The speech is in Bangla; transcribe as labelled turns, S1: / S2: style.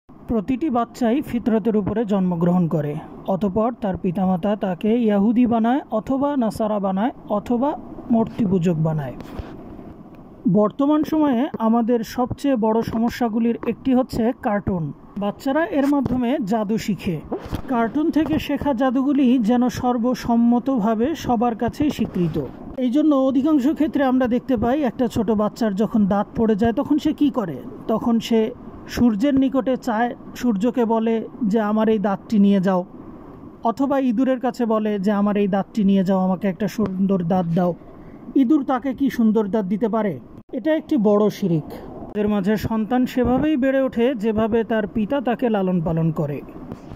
S1: প্রতিটি বাচ্চাই ফিতরতের উপরে জন্মগ্রহণ করে, অতঃপর তার পিতামাতা তাকে ইয়াহুদি বানায় অথবা নাসারা বানায় অথবা মূর্তি পূজক বানায়। বর্তমান সময়ে আমাদের সবচেয়ে বড় সমস্যাগুলির একটি হচ্ছে কার্টুন। বাচ্চারা এর মাধ্যমে জাদু শিখে। কার্টুন থেকে শেখা জাদুগুলি যেন সর্বসম্মতভাবে সবার কাছেই স্বীকৃত। এই জন্য অধিকাংশ ক্ষেত্রে আমরা দেখতে পাই একটা ছোট বাচ্চার যখন দাঁত পড়ে যায় তখন সে কি করে, তখন সে সূর্যের নিকটে চায়, সূর্যকে বলে যে আমার এই দাঁতটি নিয়ে যাও, অথবা ইঁদুরের কাছে বলে যে আমার এই দাঁতটি নিয়ে যাও, আমাকে একটা সুন্দর দাঁত দাও। ইঁদুর তাকে কি সুন্দর দাঁত দিতে পারে? এটা একটি বড় শিরিক। এর মাঝে সন্তান সেভাবেই বেড়ে ওঠে যেভাবে তার পিতা তাকে লালন পালন করে।